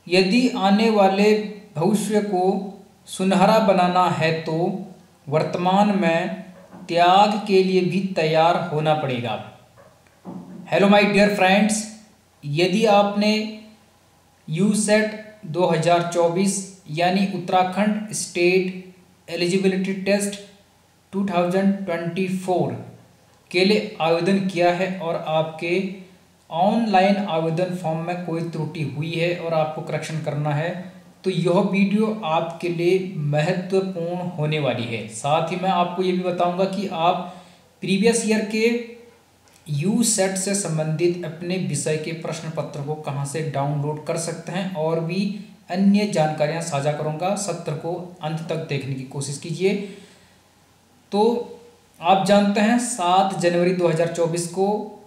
यदि आने वाले भविष्य को सुनहरा बनाना है तो वर्तमान में त्याग के लिए भी तैयार होना पड़ेगा। हेलो माय डियर फ्रेंड्स, यदि आपने यूसेट 2024 यानी उत्तराखंड स्टेट एलिजिबिलिटी टेस्ट 2024 के लिए आवेदन किया है और आपके ऑनलाइन आवेदन फॉर्म में कोई त्रुटि हुई है और आपको करेक्शन करना है, तो यह वीडियो आपके लिए महत्वपूर्ण होने वाली है। साथ ही मैं आपको ये भी बताऊंगा कि आप प्रीवियस ईयर के यूसेट से संबंधित अपने विषय के प्रश्न पत्र को कहां से डाउनलोड कर सकते हैं और भी अन्य जानकारियां साझा करूंगा। सत्र को अंत तक देखने की कोशिश कीजिए। तो आप जानते हैं 7 जनवरी 2024 को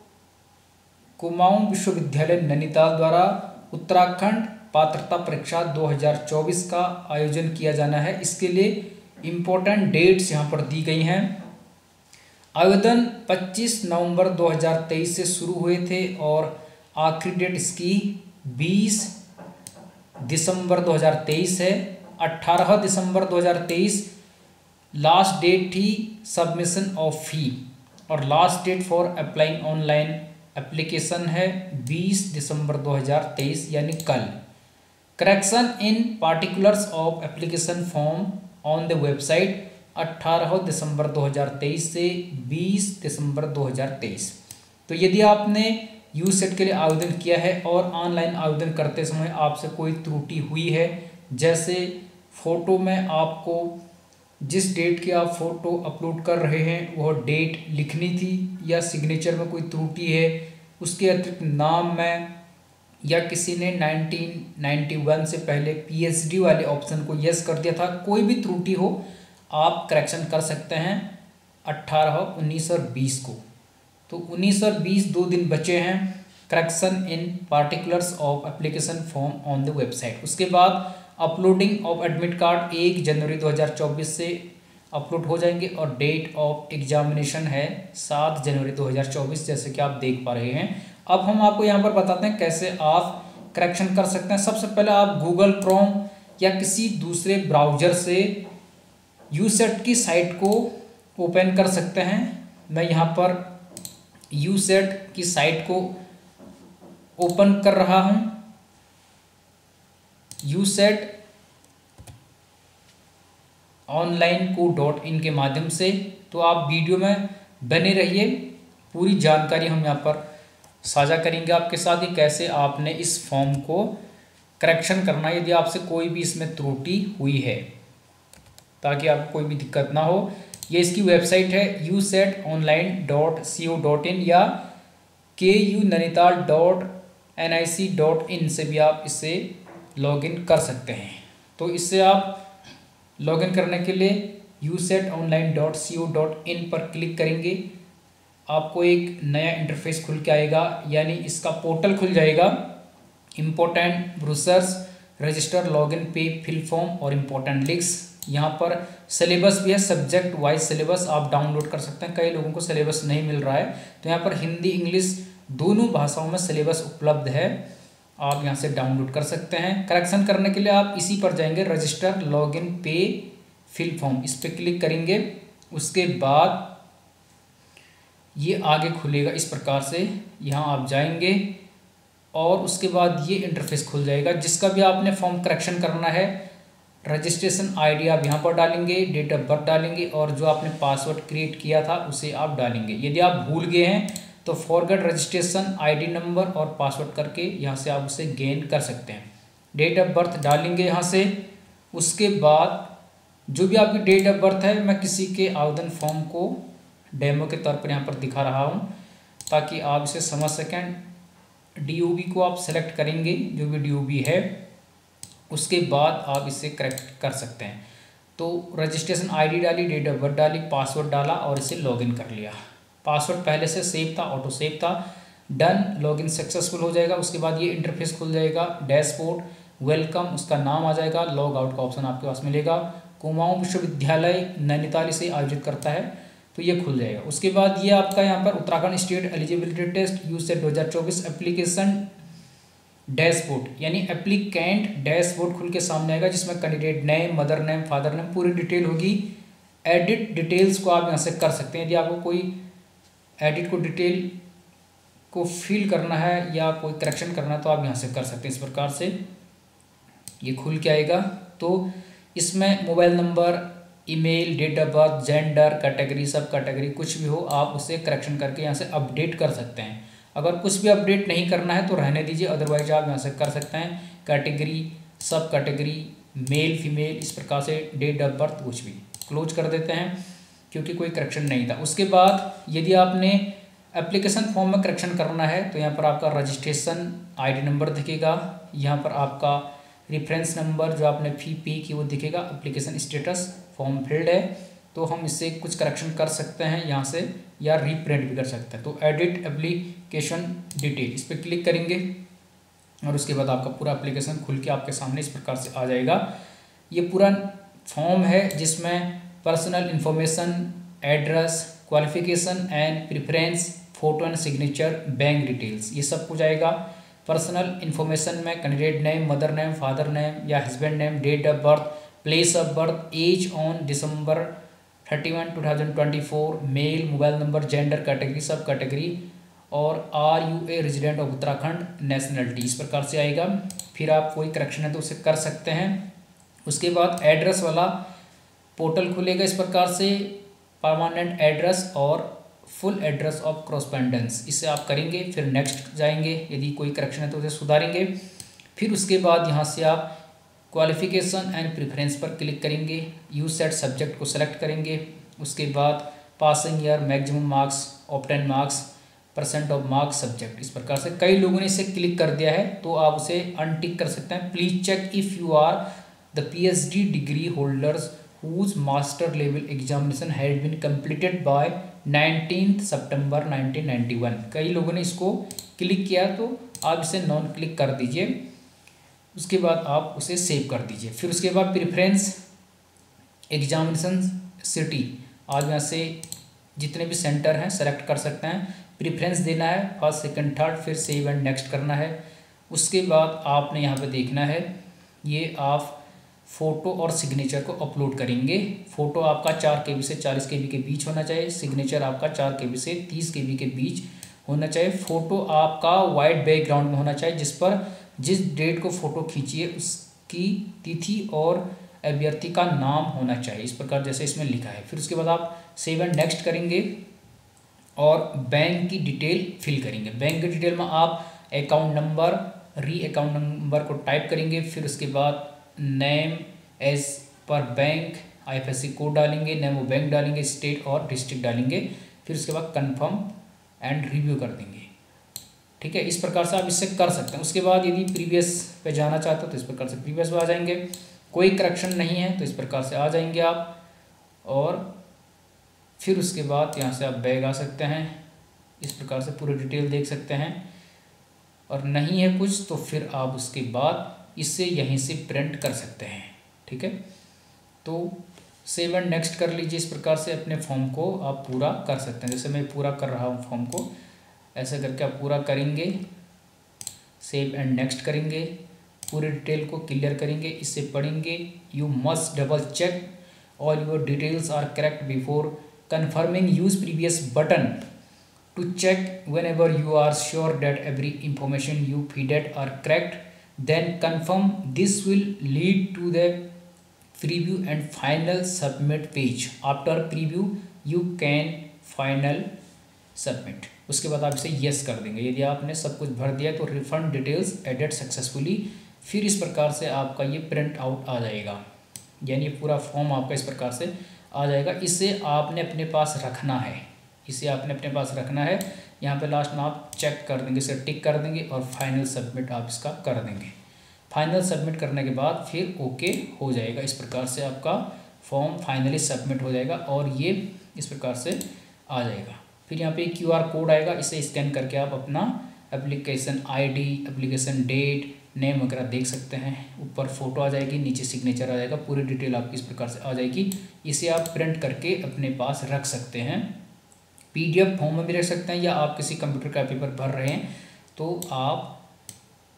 कुमाऊं विश्वविद्यालय नैनीताल द्वारा उत्तराखंड पात्रता परीक्षा 2024 का आयोजन किया जाना है। इसके लिए इम्पोर्टेंट डेट्स यहाँ पर दी गई हैं। आवेदन 25 नवंबर 2023 से शुरू हुए थे और आखिरी डेट इसकी 20 दिसंबर 2023 है। 18 दिसंबर 2023 लास्ट डेट थी सबमिशन ऑफ फी और last date for applying online application है 20 दिसंबर 2023 यानी कल। Correction in particulars of application form on the website 18 दिसंबर 2023 से 20 दिसंबर 2023। तो यदि आपने यूसेट के लिए आवेदन किया है और ऑनलाइन आवेदन करते समय आपसे कोई त्रुटि हुई है, जैसे फ़ोटो में आपको जिस डेट की आप फ़ोटो अपलोड कर रहे हैं वह डेट लिखनी थी या सिग्नेचर में कोई त्रुटि है, उसके अतिरिक्त नाम में या किसी ने 1991 से पहले पीएचडी वाले ऑप्शन को यस कर दिया था, कोई भी त्रुटि हो आप करेक्शन कर सकते हैं 18, 19 और 20 को। तो 19 और 20 2 दिन बचे हैं correction in particulars of application form on the website. उसके बाद अपलोडिंग ऑफ एडमिट कार्ड 1 जनवरी 2024 से अपलोड हो जाएंगे और डेट ऑफ एग्जामिनेशन है 7 जनवरी 2024, जैसे कि आप देख पा रहे हैं। अब हम आपको यहाँ पर बताते हैं कैसे आप करेक्शन कर सकते हैं। सबसे पहले आप गूगल क्रोम या किसी दूसरे ब्राउज़र से यूसेट की साइट को ओपन कर सकते हैं। मैं यहाँ पर यूसेट की साइट को ओपन कर रहा हूँ, यूसेट ऑनलाइन को.in के माध्यम से। तो आप वीडियो में बने रहिए, पूरी जानकारी हम यहाँ पर साझा करेंगे आपके साथ ही कैसे आपने इस फॉर्म को करेक्शन करना है यदि आपसे कोई भी इसमें त्रुटि हुई है, ताकि आपको कोई भी दिक्कत ना हो। ये इसकी वेबसाइट है usetonline.co.in या kunanital.nic.in से भी आप इसे लॉगिन कर सकते हैं। तो इससे आप लॉगिन करने के लिए usetonline.co.in पर क्लिक करेंगे, आपको एक नया इंटरफेस खुल के आएगा, यानी इसका पोर्टल खुल जाएगा। Important brochures, register, login, pay, fill form और इम्पोर्टेंट लिंक्स। यहाँ पर सिलेबस भी है, सब्जेक्ट वाइज सिलेबस आप डाउनलोड कर सकते हैं। कई लोगों को सिलेबस नहीं मिल रहा है, तो यहाँ पर हिंदी इंग्लिश दोनों भाषाओं में सिलेबस उपलब्ध है, आप यहाँ से डाउनलोड कर सकते हैं। करेक्शन करने के लिए आप इसी पर जाएंगे, register, login, pay, fill form, इस पर क्लिक करेंगे। उसके बाद ये आगे खुलेगा इस प्रकार से, यहाँ आप जाएंगे और उसके बाद ये इंटरफेस खुल जाएगा। जिसका भी आपने फॉर्म करेक्शन करना है, रजिस्ट्रेशन आईडी आप यहाँ पर डालेंगे, डेट ऑफ बर्थ डालेंगे और जो आपने पासवर्ड क्रिएट किया था उसे आप डालेंगे। यदि आप भूल गए हैं तो फॉरगेट रजिस्ट्रेशन आईडी नंबर और पासवर्ड करके यहाँ से आप उसे गेन कर सकते हैं। डेट ऑफ बर्थ डालेंगे यहाँ से। उसके बाद जो भी आपकी डेट ऑफ बर्थ है, मैं किसी के आवेदन फॉर्म को डेमो के तौर पर यहाँ पर दिखा रहा हूँ ताकि आप इसे समझ सकें। DOB को आप सेलेक्ट करेंगे, जो भी DOB है, उसके बाद आप इसे करेक्ट कर सकते हैं। तो रजिस्ट्रेशन आईडी डाली, डेट ऑफ बर्थ डाली, पासवर्ड डाला और इसे लॉगिन कर लिया। पासवर्ड पहले से सेव था, ऑटो सेव था, डन, लॉगिन सक्सेसफुल हो जाएगा। उसके बाद ये इंटरफेस खुल जाएगा, डैशबोर्ड, वेलकम, उसका नाम आ जाएगा, लॉग आउट का ऑप्शन आपके पास मिलेगा। कुमाऊं विश्वविद्यालय नैनीताल से आयोजित करता है, तो ये खुल जाएगा। उसके बाद ये आपका यहाँ पर Uttarakhand state eligibility test USET 2024 application dashboard यानी एप्लीकेंट डैशबोर्ड खुल के सामने आएगा, जिसमें candidate name, mother name, father name पूरी डिटेल होगी। एडिट डिटेल्स को आप यहाँ से कर सकते हैं। यदि आपको कोई एडिट को डिटेल को फिल करना है या कोई करेक्शन करना है तो आप यहाँ से कर सकते हैं। इस प्रकार से ये खुल के आएगा। तो इसमें mobile number, email, date of birth, gender, category, sub category कुछ भी हो आप उसे करेक्शन करके यहाँ से अपडेट कर सकते हैं। अगर कुछ भी अपडेट नहीं करना है तो रहने दीजिए, अदरवाइज आप यहाँ से कर सकते हैं। Category, sub category, mail, female, इस प्रकार से डेट ऑफ बर्थ कुछ भी क्लोज कर देते हैं क्योंकि कोई करेक्शन नहीं था। उसके बाद यदि आपने एप्लीकेशन फॉर्म में करेक्शन करना है तो यहाँ पर आपका रजिस्ट्रेशन आईडी नंबर दिखेगा, यहाँ पर आपका रेफरेंस नंबर जो आपने फी पे की वो दिखेगा, एप्लीकेशन स्टेटस फॉर्म फिल्ड है तो हम इससे कुछ करेक्शन कर सकते हैं यहाँ से, या रीप्रिंट भी कर सकते हैं। तो एडिट एप्लीकेशन डिटेल इस पर क्लिक करेंगे और उसके बाद आपका पूरा एप्लीकेशन खुल के आपके सामने इस प्रकार से आ जाएगा। ये पूरा फॉर्म है जिसमें personal information, address, qualification and preference, photo and signature, bank details, ये सब कुछ आएगा। पर्सनल इन्फॉर्मेशन में candidate name, mother name, father name या husband name, date of birth, place of birth, age on December 31, 2024, mail, mobile number, gender, category, sub category और are you a resident of Uttarakhand, nationality, इस प्रकार से आएगा। फिर आप कोई करेक्शन है तो उसे कर सकते हैं। उसके बाद एड्रेस वाला पोर्टल खुलेगा इस प्रकार से, परमानेंट एड्रेस और फुल एड्रेस ऑफ कॉरस्पॉन्डेंस, इसे आप करेंगे। फिर नेक्स्ट जाएंगे, यदि कोई करेक्शन है तो उसे सुधारेंगे। फिर उसके बाद यहाँ से आप क्वालिफिकेशन एंड प्रेफरेंस पर क्लिक करेंगे, यू सेट सब्जेक्ट को सेलेक्ट करेंगे। उसके बाद passing year, maximum marks, obtain marks, percent of marks, subject, इस प्रकार से कई लोगों ने इसे क्लिक कर दिया है तो आप उसे अनटिक कर सकते हैं। Please check if you are the PhD degree holders whose master level examination had been completed by 19 September 1991। कई लोगों ने इसको क्लिक किया तो आप इसे नॉन क्लिक कर दीजिए। उसके बाद आप उसे सेव कर दीजिए। फिर उसके बाद प्रेफरेंस एग्जामिनेशन सिटी, आप यहाँ से जितने भी सेंटर हैं सेलेक्ट कर सकते हैं। प्रेफरेंस देना है फर्स्ट, सेकंड, थर्ड, फिर सेव एंड नेक्स्ट करना है। उसके बाद आपने यहाँ पे देखना है, ये आप फ़ोटो और सिग्नेचर को अपलोड करेंगे। फ़ोटो आपका 4 KB से 40 KB के बीच होना चाहिए, सिग्नेचर आपका 4 KB से 30 KB के बीच होना चाहिए। फ़ोटो आपका वाइट बैकग्राउंड में होना चाहिए, जिस पर जिस डेट को फ़ोटो खींचिए उसकी तिथि और अभ्यर्थी का नाम होना चाहिए, इस प्रकार जैसे इसमें लिखा है। फिर उसके बाद आप सेव एंड नेक्स्ट करेंगे और बैंक की डिटेल फिल करेंगे। बैंक की डिटेल में आप अकाउंट नंबर, अकाउंट नंबर को टाइप करेंगे। फिर उसके बाद name as per bank, IFSC code डालेंगे, नेम ऑफ बैंक डालेंगे, स्टेट और डिस्ट्रिक्ट डालेंगे। फिर उसके बाद कंफर्म एंड रिव्यू कर देंगे। ठीक है, इस प्रकार से आप इससे कर सकते हैं। उसके बाद यदि प्रीवियस पे जाना चाहते हो तो इस प्रकार से प्रीवियस पे आ जाएंगे। कोई करेक्शन नहीं है तो इस प्रकार से आ जाएंगे आप, और फिर उसके बाद यहाँ से आप बैग आ सकते हैं। इस प्रकार से पूरी डिटेल देख सकते हैं, और नहीं है कुछ तो फिर आप उसके बाद इससे यहीं से प्रिंट कर सकते हैं। ठीक है, तो सेव एंड नेक्स्ट कर लीजिए। इस प्रकार से अपने फॉर्म को आप पूरा कर सकते हैं। जैसे मैं पूरा कर रहा हूँ फॉर्म को, ऐसे करके आप पूरा करेंगे, सेव एंड नेक्स्ट करेंगे, पूरी डिटेल को क्लियर करेंगे, इससे पढ़ेंगे। You must double check all your details are correct before confirming, use previous button to check whenever you are sure that every information you feeded are correct, then confirm. This will lead to the preview and final submit page. After preview you can final submit. उसके बाद आप इसे yes कर देंगे। यदि आपने सब कुछ भर दिया तो रिफंड डिटेल्स एडिट सक्सेसफुली। फिर इस प्रकार से आपका ये प्रिंट आउट आ जाएगा, यानी पूरा फॉर्म आपका इस प्रकार से आ जाएगा। इसे आपने अपने पास रखना है, इसे आपने अपने पास रखना है। यहाँ पे लास्ट में आप चेक कर देंगे, इसे टिक कर देंगे और फाइनल सबमिट आप इसका कर देंगे। फाइनल सबमिट करने के बाद फिर ओके हो जाएगा। इस प्रकार से आपका फॉर्म फाइनली सबमिट हो जाएगा और ये इस प्रकार से आ जाएगा। फिर यहाँ पे QR कोड आएगा, इसे स्कैन करके आप अपना application ID, application date, name वगैरह देख सकते हैं। ऊपर फ़ोटो आ जाएगी, नीचे सिग्नेचर आ जाएगा, पूरी डिटेल आपकी इस प्रकार से आ जाएगी। इसे आप प्रिंट करके अपने पास रख सकते हैं, PDF फॉर्म में भी रख सकते हैं, या आप किसी कंप्यूटर का पेपर भर रहे हैं तो आप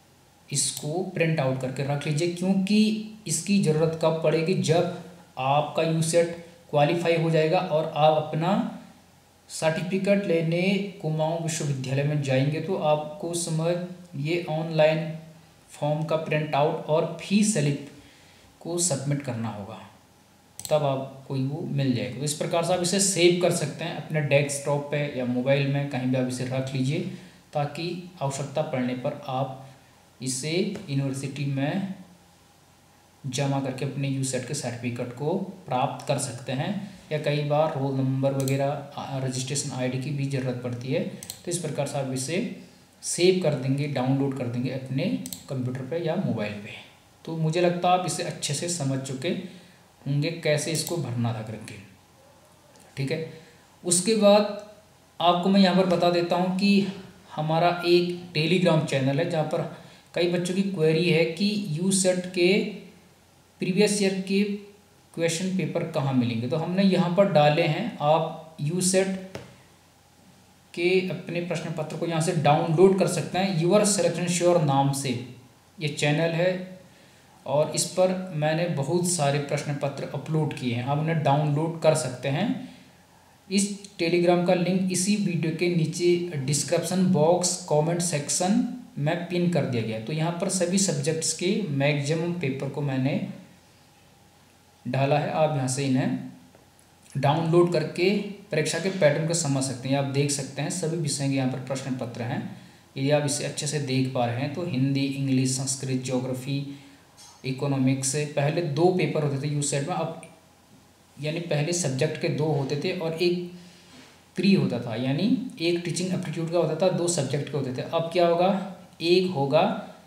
इसको प्रिंट आउट करके रख लीजिए, क्योंकि इसकी ज़रूरत कब पड़ेगी, जब आपका यूसेट क्वालिफाई हो जाएगा और आप अपना सर्टिफिकेट लेने कुमाऊं विश्वविद्यालय में जाएंगे, तो आपको उस समय ये ऑनलाइन फॉर्म का प्रिंट आउट और फीस स्लिप को सबमिट करना होगा, तब आपको वो मिल जाएगा। तो इस प्रकार से आप इसे सेव कर सकते हैं अपने डेस्कटॉप पे या मोबाइल में, कहीं भी आप इसे रख लीजिए, ताकि आवश्यकता पड़ने पर आप इसे यूनिवर्सिटी में जमा करके अपने यूसेट के सर्टिफिकेट को प्राप्त कर सकते हैं। या कई बार रोल नंबर वगैरह रजिस्ट्रेशन आईडी की भी ज़रूरत पड़ती है, तो इस प्रकार से आप इसे सेव कर देंगे, डाउनलोड कर देंगे अपने कंप्यूटर पे या मोबाइल पे। तो मुझे लगता है आप इसे अच्छे से समझ चुके होंगे कैसे इसको भरना था करके, ठीक है। उसके बाद आपको मैं यहाँ पर बता देता हूँ कि हमारा एक टेलीग्राम चैनल है, जहाँ पर कई बच्चों की क्वेरी है कि यूसेट के प्रीवियस ईयर के क्वेश्चन पेपर कहाँ मिलेंगे। तो हमने यहाँ पर डाले हैं, आप यूसेट के अपने प्रश्न पत्र को यहाँ से डाउनलोड कर सकते हैं। यूर सिलेक्शन श्योर नाम से ये चैनल है और इस पर मैंने बहुत सारे प्रश्न पत्र अपलोड किए हैं, आप उन्हें डाउनलोड कर सकते हैं। इस टेलीग्राम का लिंक इसी वीडियो के नीचे डिस्क्रिप्शन बॉक्स कमेंट सेक्शन में पिन कर दिया गया है। तो यहाँ पर सभी सब्जेक्ट्स के मैक्सिमम पेपर को मैंने डाला है, आप यहाँ से इन्हें डाउनलोड करके परीक्षा के पैटर्न को समझ सकते हैं। आप देख सकते हैं सभी विषय के यहाँ पर प्रश्न पत्र हैं। यदि आप इसे अच्छे से देख पा रहे हैं तो Hindi, English, Sanskrit, geography, economics से पहले 2 पेपर होते थे यूसेट में, अब यानी पहले सब्जेक्ट के 2 होते थे और एक प्री होता था, यानी एक टीचिंग एप्टीट्यूड का होता था, 2 सब्जेक्ट के होते थे। अब क्या होगा, एक होगा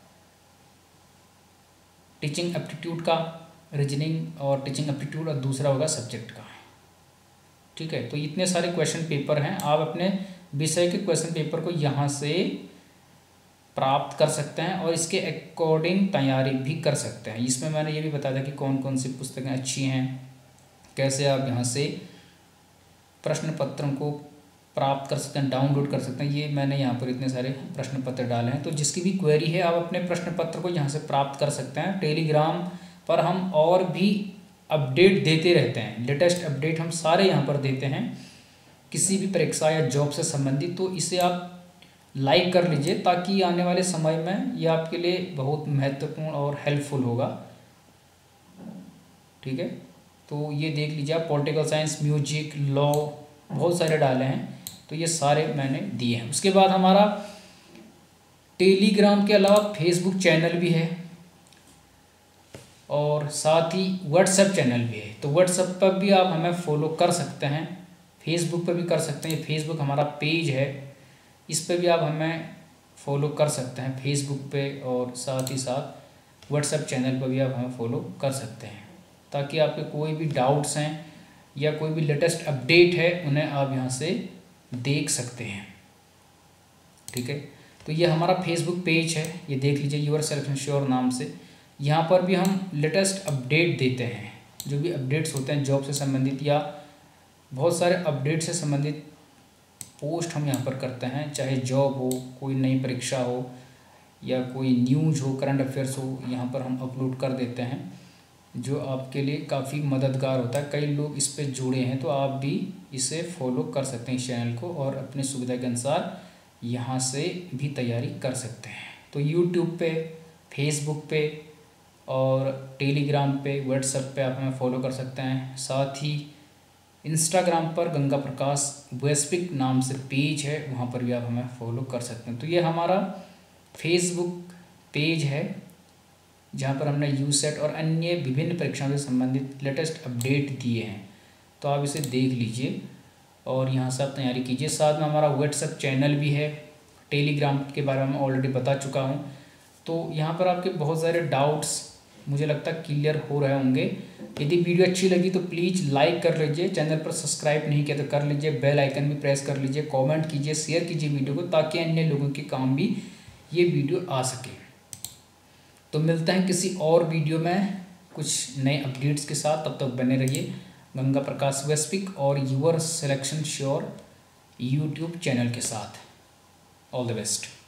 टीचिंग एप्टीट्यूड का रीजनिंग और टीचिंग एप्टीट्यूड, और दूसरा होगा सब्जेक्ट का, ठीक है। तो इतने सारे क्वेश्चन पेपर हैं, आप अपने विषय के क्वेश्चन पेपर को यहाँ से प्राप्त कर सकते हैं और इसके अकॉर्डिंग तैयारी भी कर सकते हैं। इसमें मैंने ये भी बताया था कि कौन कौन सी पुस्तकें अच्छी हैं, कैसे आप यहाँ से प्रश्न पत्रों को प्राप्त कर सकते हैं, डाउनलोड कर सकते हैं। ये मैंने यहाँ पर इतने सारे प्रश्न पत्र डाले हैं, तो जिसकी भी क्वेरी है आप अपने प्रश्न पत्र को यहाँ से प्राप्त कर सकते हैं। टेलीग्राम पर हम और भी अपडेट देते रहते हैं, लेटेस्ट अपडेट हम सारे यहाँ पर देते हैं किसी भी परीक्षा या जॉब से संबंधित। तो इसे आप लाइक कर लीजिए, ताकि आने वाले समय में ये आपके लिए बहुत महत्वपूर्ण और हेल्पफुल होगा, ठीक है। तो ये देख लीजिए आप, पॉलिटिकल साइंस, म्यूजिक, लॉ, बहुत सारे डाले हैं, तो ये सारे मैंने दिए हैं। उसके बाद हमारा टेलीग्राम के अलावा फेसबुक चैनल भी है और साथ ही व्हाट्सएप चैनल भी है। तो व्हाट्सएप पर भी आप हमें फॉलो कर सकते हैं, फेसबुक पर भी कर सकते हैं। फेसबुक हमारा पेज है, इस पर भी आप हमें फॉलो कर सकते हैं फेसबुक पे, और साथ ही साथ व्हाट्सएप चैनल पर भी आप हमें फॉलो कर सकते हैं, ताकि आपके कोई भी डाउट्स हैं या कोई भी लेटेस्ट अपडेट है उन्हें आप यहाँ से देख सकते हैं, ठीक है। तो ये हमारा फेसबुक पेज है, ये देख लीजिए, यूर सिलेक्शन श्योर नाम से। यहाँ पर भी हम लेटेस्ट अपडेट देते हैं, जो भी अपडेट्स होते हैं जॉब से संबंधित या बहुत सारे अपडेट से संबंधित पोस्ट हम यहाँ पर करते हैं, चाहे जॉब हो, कोई नई परीक्षा हो या कोई न्यूज़ हो, करंट अफेयर्स हो, यहाँ पर हम अपलोड कर देते हैं, जो आपके लिए काफ़ी मददगार होता है। कई लोग इस पे जुड़े हैं, तो आप भी इसे फॉलो कर सकते हैं इस चैनल को, और अपनी सुविधा के अनुसार यहाँ से भी तैयारी कर सकते हैं। तो यूट्यूब पे, फेसबुक पे और टेलीग्राम पे, व्हाट्सएप पे आप हमें फॉलो कर सकते हैं। साथ ही इंस्टाग्राम पर गंगा प्रकाश वैश्विक नाम से पेज है, वहाँ पर भी आप हमें फॉलो कर सकते हैं। तो ये हमारा फेसबुक पेज है, जहाँ पर हमने यूसेट और अन्य विभिन्न परीक्षाओं से संबंधित लेटेस्ट अपडेट दिए हैं, तो आप इसे देख लीजिए और यहाँ से आप तैयारी कीजिए। साथ में हमारा व्हाट्सएप चैनल भी है, टेलीग्राम के बारे में ऑलरेडी बता चुका हूँ। तो यहाँ पर आपके बहुत सारे डाउट्स मुझे लगता है क्लियर हो रहे होंगे। यदि वीडियो अच्छी लगी तो प्लीज़ लाइक कर लीजिए, चैनल पर सब्सक्राइब नहीं किया तो कर लीजिए, बेल आइकन भी प्रेस कर लीजिए, कमेंट कीजिए, शेयर कीजिए वीडियो को, ताकि अन्य लोगों के काम भी ये वीडियो आ सके। तो मिलते हैं किसी और वीडियो में कुछ नए अपडेट्स के साथ, तब तक बने रहिए गंगा प्रकाश वैश्विक और your selection sure YouTube channel के साथ। All the best.